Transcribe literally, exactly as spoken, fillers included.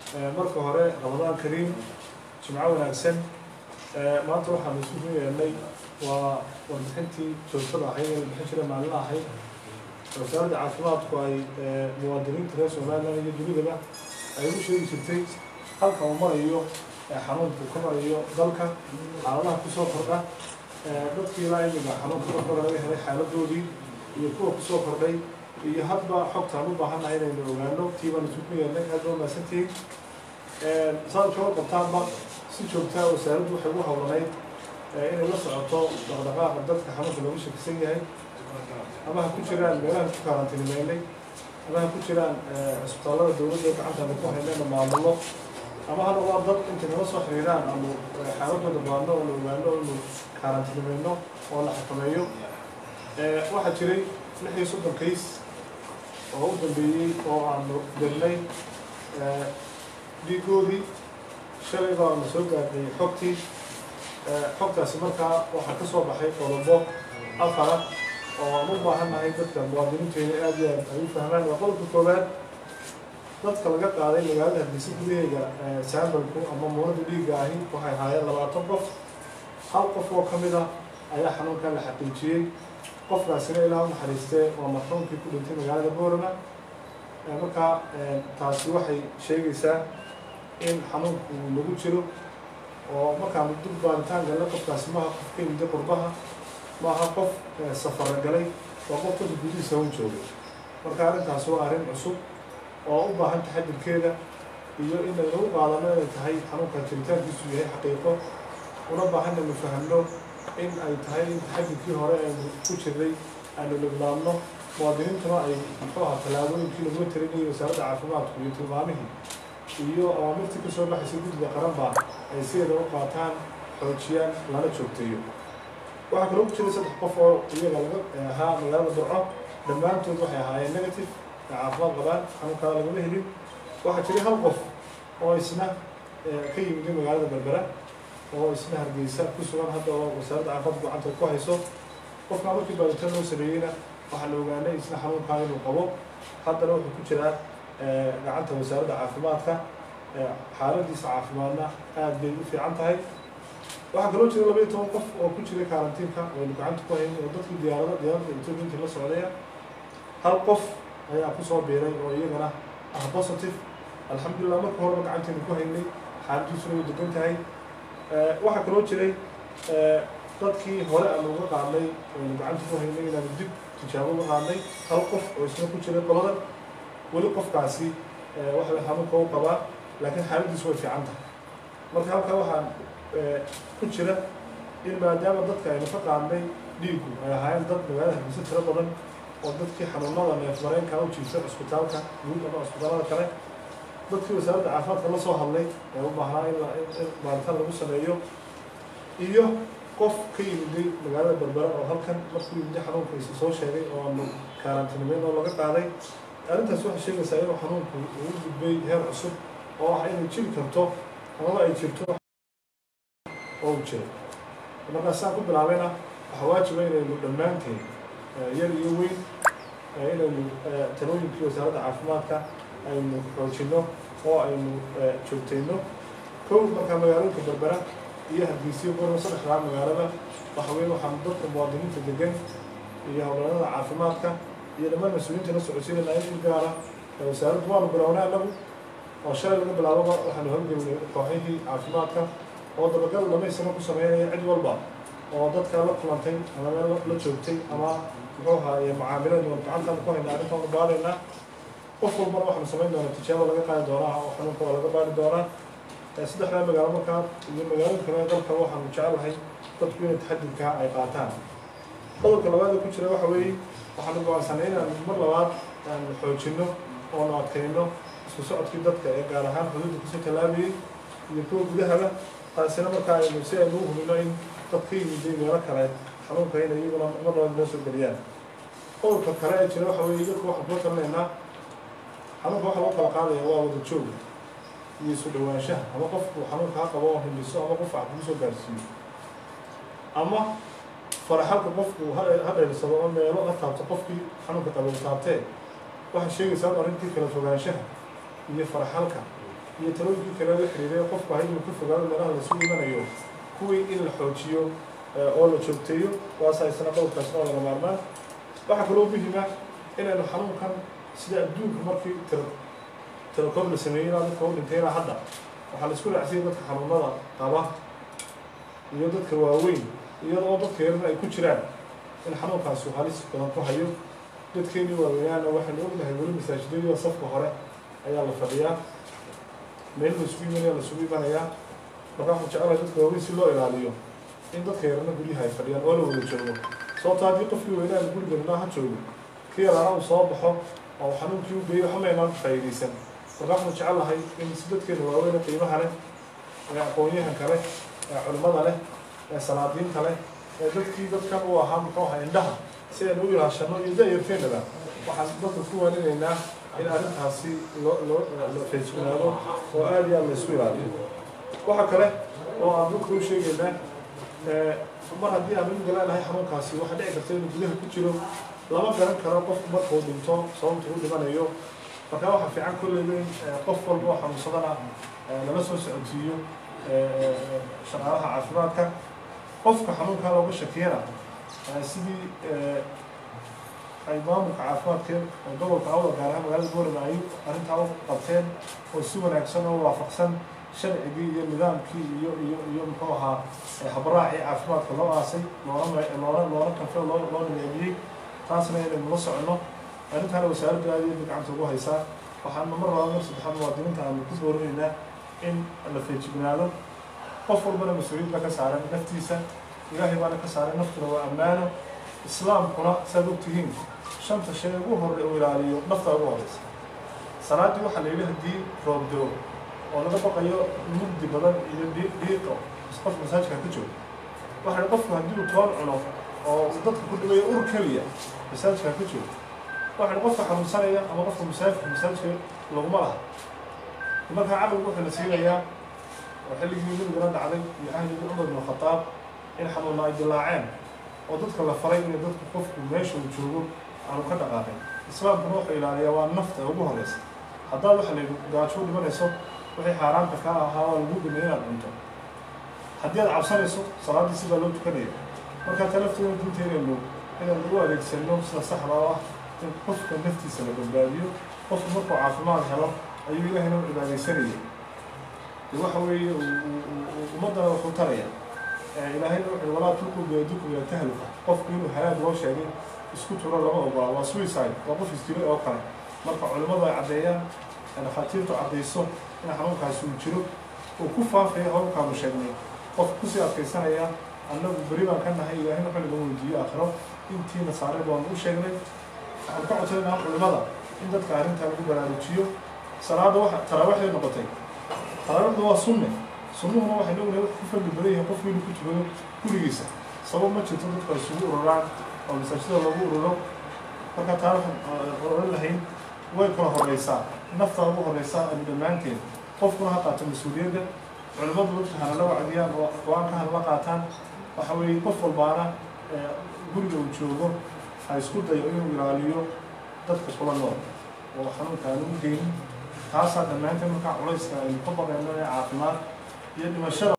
marka hore Ramadaan Kariim Jimco wanaagsan maanta waxaan isugu yeelnay waa warbixintii joogtada ahayd ee bixin jiray maalin ahayd wasaaradda caafimaadku ay muwaadiniinta reer Soomaaliya iyo dunidaba ay u sheegi jirtay halka uu marayo xanuunku ka marayo dalka xaaladaha ku soo kordha dadkii ilaa imiga xanuunka ka kordhay laga helay xaaladoodii iyo kuwa ku soo kordhay iyo hadba xogtaan u baahannahay inaynu ogaano tii baan isugu yeelnay aad baa mahadsantihiin saad kala qabtaanba si joogtaa wasaaraddu waxay ugu hawlanayd inay la socoto dhaqdhaqaaqa dadka xanuunka looga shakisan yahay ama ha ku jiraan meelaha ku karantiinimeynay ama ha ku jiraan cisbitaallada dowladda gacantaana ku haynayna maamulo ama ha noqdaan dad intay nala soo xiriiraan ama xaaladooda baadno oo la ogaano inu karantiinimeyno oo la xakameeyo waxaa jiray lix iyo soddon kays oo u dambeeyey oo aanu dirnay dhiigoodii shalay baa na soo gaarnay xogtii xogtaasi markaa waxaa ka soo baxay qodobo afara oo aan u baahannahay dadka muwaadiniinteena aad iyo aad ay u fahmaan waa qodobka koowaad dadka laga qaaday magaalada Hargeysa gudaheega sambalku ama muunada dhiigga ahi waxay ahaayeen labaatan qof hal qof oo ka mid ah ayaa xanuunkan la xaqiijiyey qofkaasina ilaa u naxariistee waa marxuumkii ku dhintay magaalada Boorama markaa taasi waxay sheegaysaa in xanuunku lagu jiro oo markaan dib baaritaan galay qofkaasi maaha qof ka yimid qurbaha maaha qof safar galay waa qof dadka gudihiisa u joogay marka arrintaas waa arrin cusub oo u baahan taxadirkeeda iyo inaynu u qaadano inay tahay xanuunka jiritaankiisu yahay xaqiiqo una baahan inaynu fahamno in ay tahay in taxadirkii hore aynu ku jirnay aynu liblaabno muwaadiniintuna ay muxuu ahaa tallaabooyinkii laguma talinayay wasaaradda caafimaadku iyo tilmaamihii iyo awaamirtii kasoo baxaysay guddiga qaranba ay sideeda u qaataan xoojiyaan lana joogteeyo waxaa kaloo ku jiray saddex qof oo iyaga laga ahaa magaalada Burco dhammaantood waxay ahaayeen negative caafimaad qabaan xanuunkaada lagama helin waxaa jiray hal qof oo isna ka yimid magaalada Berbera oo isna Hargeysa ku sugan hadda oo wasaaradda caafimaadku gacanta ku hayso qofka markii baaritaan loo sameeyeyna waxaa la ogaanay isna xanuunkaan inuu qabo haddana wuxuu ku jiraa gacanta wasaaradda caafimaadka xaaladiisa caafimaadna aad bay u fiican tahay waxaa kaloo jira laba iyo toban qof oo ku jiray karantiinka aynu gacanta ku hayn oo dadkii diyaarada diyaaradda Itoobiya intii la socdaya hal qof ayaa ku soo biiray oo iyagana ah positive alxamdulillah marka horeba gacanteenu ku haynay xaaladiisuna way degan tahay waxaa kaloo jiray dadkii hore aan uga qaadnay aynu gacanta ku haynay inaanu dib tijaabo uga qaadnay hal qof oo isna ku jiray qolada weli qofkaasi waxa xanuunka u qabaa laakiin xaaladiisu way fiican tahay marka halkaa waxaan ku jira in maadaama dadka aynu ka qaadnay dhiigu ay ahaayeen dad magaalada Hargeysa tiro badan oo dadkii xanuunada neef mareenka u jiifay cisbitaalka guud ama cisbitaalada kale dadkii wasaaradda caafimaadka la soo hadlay ee u baahnaa in baaritaan lagu sameeyo iyo qof ka yimiday magaalada Berbera oo halkan markuu yimiday xanuunka isa soo sheegay oo aanu karantiinimeyn oo laga qaaday arrintaas waxay sheegaysaa inuu xanuunku uu gudbay heer cusub oo ah inay jiri karto amaba ay jirto oo jiro markaa saan ku bilaabayna waxaa waajiba inaynu dhammaanteen yar iyo weyn inaynu talooyinkii wasaaradda caafimaadka aynu xoojino oo aynu joogtayno kow markaa magaalooyinka Berbera iyo Hargeysa Boorama saddexdaa magaalada waxa weeye waxaan dadka muwaadiniinta degan iyo howlgallada caafimaadka iyo dhammaan mas-uuliyiinta la socodsiinayna in gaara wasaaraddu waanu bilownay annagu oo shalay laga bilaababa waxaanu howlgelinay kooxihii caafimaadka oo dabagal dhamaystirna ku sameynaya cid walba oo dadka la kulantay ama meel la joogtay ama muxuu ahaaye macaamileed oo gacantaan ku haynaa arrintaan u baaraynaa qof walbana waxaanu samayn doonaa tijaabo laga qaadi doonaa oo xanuunka waa laga baari doonaa saddexdaa magaalo markaa iyo magaalooyin kale dalka waxaanu jecelahay dadku inay taxadirkaa ay qaataan qodobka labaad ee ku jira waxa weeye waxaanu go'aansanay inaanu mar labaad aanu xoojinno oonu adkayno isku socodkii dadka ee gaar ahaan xuduudda kusoo tallaabayay iyo kuwa gudahaba taasina markaa aynu si aynu u hubino in dad ka yimiday meelo kale xanuunka inay iyaguna mar labaad noo soo geliyaan qodobka kale ee jira waxa weeye dadku waxaan kula talinaynaa xanuunka waxa loo kala qaadaya waa wada jooga iyo isu dhawaanshaha ama qofku xanuunka ha qabo oo hindhiso ama qof wax kugu soo gaarsiiyo ama faraxalka qofku ha dheersado oo meelo la taabto qofkii xanuunka qabo taabtee waxay sheegaysaa arrintii kala fogaanshaha iyo faraxalka iyo talooyinkii kale la xiriiray qofku hay inuu ka fogaado meelaha la isugu imanayo kuwii in la xoojiyo oo la joogteeyo waasa isna qodobkaasna oo laga maarmaan waxaa kaloo muhiima inaynu xanuunkan sida adduunka markii telekom la sameeyey dadka u dhintay ilaa hadda waxaa la isku raacsiyay dadka xanuunada qaba iyo dadka waaweyn iyadoo dadka yarna ay ku jiraan in xanuunkaasi halis badan ku hayo dadkeeni waaweynaana waxaynu ognahay weli masaajidada safka hore ayaa la fadhiyaa meel la isugu imanaya la isugu imanayaa marka waxaan jecelahay dadka waaweyn si loo ilaaliyo in dadka yarna guryaha ay fadhiyaan oo la wada joogo sababto haddii qofkii weynaa guriga naaha joogo kii yaraana uu soo baxo oo xanuunkii u geeyo waxma inaan faa'iidaysan marka waxaan jecelahay in si dadkeena waaweyna qiimaha leh ee aqoon-yahanka leh ee culimmada leh ee salaadiinta leh ee dadkii dadkan u ahaa muxuu ahaa indhaha si aynu u ilaashano iyo da-yarteennaba waxaan dadka ku waaninaynaa in arrintaasi loo loo la feejignaado oo aada iyo aad la isku ilaaliyo waxa kale oo aan dadka u sheegaynaa mar haddii aan u galanahay xanuunkaasi waxaa dhici karta inuu gudaha ku jiro lama garan karo qofku markuu dhinto sababta u dhimanayo marka waxaa fiican kolleyba in qof walba oo xanuunsadana lala soo socodsiiyo shaqaalaha caafimaadka qofka xanuunkaa looga shakiyana sidii ay maamulka caafimaadkeen gobolka awda gaar ahaan magaalada boorama ay arrintaa u qabteen oo si wanaagsan oo waafaqsan sharcigii iyo nidaamkii iyo iyo iyo muxuu ahaa habraacii caafimaadka loo aasay loona loona loona kanfeo loo loo nidaamiyey taasna inaynu la soconno arrintaana wasaaradda aad iyo gacanta ugu haysaa waxaana mar laba mar saddexaad muwaadiniinta aanu ku boorinaynaa in la feejignaado qof walbana mas-uuliyad baa ka saaran naftiisa ilaahay baana ka saaran naftuna waa ammaano islaamkuna saad ogtihiin shanta shay ugu horre uu ilaaliyo nafta ugu horeysa salaaddii waxaa la yidhi haddii roob doo oo laga baqayo mugdi badan iyo dhiiqo qof masaajidka ka joogo waxaa qofku haddii uu toon cuno oo dadka ku dhibayo ur keliya masaajidka ka joogo waxaa qofka xanuunsanaya ama qofka musaafirka masaajidka laguma laha markaa caqligu wuxuu la siinayaa oo xilligii nabigana dhacday iyo ahligii cumar bin khataab in xanuunna ay dilaaceen oo dadka la faray inay dadku qofku meesha uu joogo aanu ka dhaqaaqin islaamkuna wuxuu ilaaliyaa waa nafta ugu horeysa haddaad waxa la yidhi gaajo u dhimanayso wixii xaaraanta ka ahaa waa lagu dhimay inaad cunto haddii aad cabsanayso salaaddii sidaa loo tukanaya markaa talafteeda diinta inaynu inaan lagu adeegsano sida saxda oo ah in qofka naftiisa la badbaadiyo qofku markuu caafimaad helo ayuu ilaahayna u cibaadaysanayay waxa weeye ummaddana wuxuu taraya ilaahayna wuxuu walaa tulquu biyadikum ila tahluka qofku inuu halaag loo sheegay isku turo lama ogola waa suicide waa qof isdilay oo kale marka culimmadu ay caddeeyaan dhakhaatiirtu caddayso in xanuunkaasi uu jiro uu ku faafaya howlkaanu sheegnay qofku kusii adkaysanaya annagu beri baan ka nahay ilaahayna wuxuu laga weydiiyo aakhiro intiina saaray baanu u sheegnay waxaan ka codsanaynaa culimmada in dadka arrintaa lagu baraarujiyo salaada waxa taraawiixday noqotay taraawiixdu waa sunne sunnuhuna waxaynu ognahay wax ku fadli badan yahay qofku inuu ku tukado gurigiisa sabab ma jirto dadku ay isugu ururaan oo masaajida lagu ururo marka taa waxaan oran lahayn way kala horeysaa nafta ugu horeysaa aynu dhammaanteen qofkuna ha qaato mas-uuliyadda culimmadu dadka hana la wacdiyaan oo go-aanka hana la qaataan waxa weeye qof walbaana guriga uu joogo ha isku dayo inuu ilaaliyo dadka kula nool oo xanuunka aan ugu geynin taasaa dhammaanteen markaa culayska aynu ka baqayno ee caafimaad iyo dhimashada